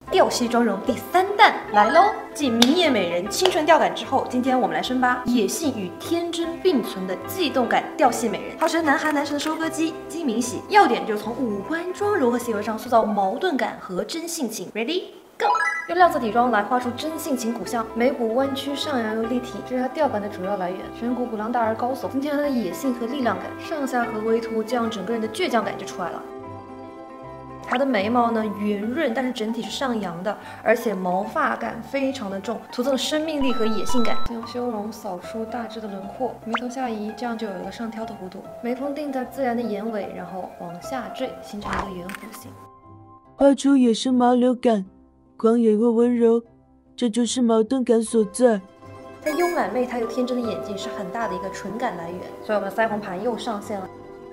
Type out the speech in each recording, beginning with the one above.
吊系妆容第3弹来喽！继明艳美人清纯吊感之后，今天我们来深扒野性与天真并存的悸动感吊系美人，号称南韩男神的收割机金敏喜。要点就是从五官、妆容和行为上塑造矛盾感和真性情。Ready go！ 用亮色底妆来画出真性情骨相，眉骨弯曲上扬又立体，这是它吊感的主要来源。颧骨鼓浪大而高耸，增添它的野性和力量感。上下颌微凸，这样整个人的倔强感就出来了。 它的眉毛呢圆润，但是整体是上扬的，而且毛发感非常的重，徒增了生命力和野性感。用修容扫出大致的轮廓，眉头下移，这样就有一个上挑的弧度。眉峰定在自然的眼尾，然后往下坠，形成一个圆弧形。 画出野生毛流感，狂野或温柔，这就是矛盾感所在。 在慵懒媚态又天真的眼睛是很大的一个纯感来源，所以我们的腮红盘又上线了。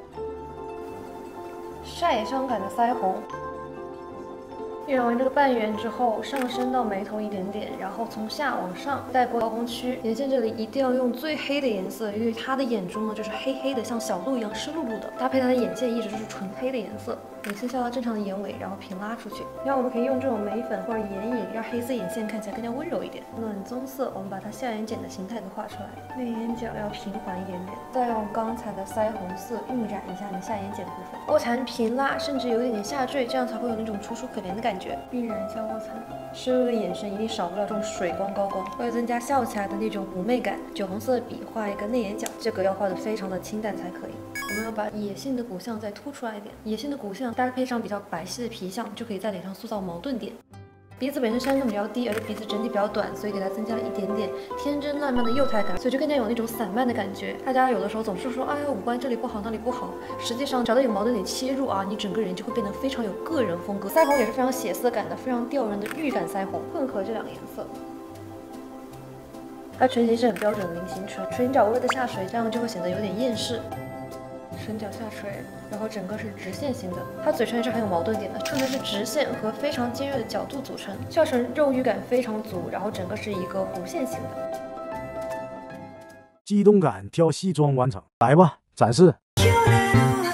晒伤感的腮红，圆完这个半圆之后，上升到眉头一点点，然后从下往上带过高光区。眼线这里一定要用最黑的颜色，因为他的眼中呢就是黑黑的，像小鹿一样湿漉漉的，搭配他的眼线一直就是纯黑的颜色。眼线下到正常的眼尾，然后平拉出去。然后我们可以用这种眉粉或者眼影，让黑色眼线看起来更加温柔一点。暖棕色，我们把它下眼睑的形态给画出来，内眼角要平缓一点点，再用刚才的腮红色晕染一下你下眼睑的部分。卧蚕平拉，甚至有一点点下坠，这样才会有那种楚楚可怜的感觉。晕染一下卧蚕，深入的眼神一定少不了这种水光高光，为了增加笑起来的那种妩媚感，酒红色的笔画一个内眼角，这个要画的非常的清淡才可以。我们要把野性的骨相再凸出来一点，野性的骨相搭配上比较白皙的皮相，就可以在脸上塑造矛盾点。 鼻子本身山洞比较低，而且鼻子整体比较短，所以给它增加了一点点天真烂漫的幼态感，所以就更加有那种散漫的感觉。大家有的时候总是说，哎呀，五官这里不好，那里不好。实际上找到有矛盾点切入啊，你整个人就会变得非常有个人风格。腮红也是非常血色感的，非常吊人的玉感腮红，混合这两个颜色。它唇形是很标准的菱形唇，唇角微微的下垂，这样就会显得有点厌世。 唇角下垂，然后整个是直线型的。它嘴唇也是很有矛盾点的，顺的是直线和非常尖锐的角度组成。笑唇肉欲感非常足，然后整个是一个弧线型的。 激动感挑西装完成，来吧，展示。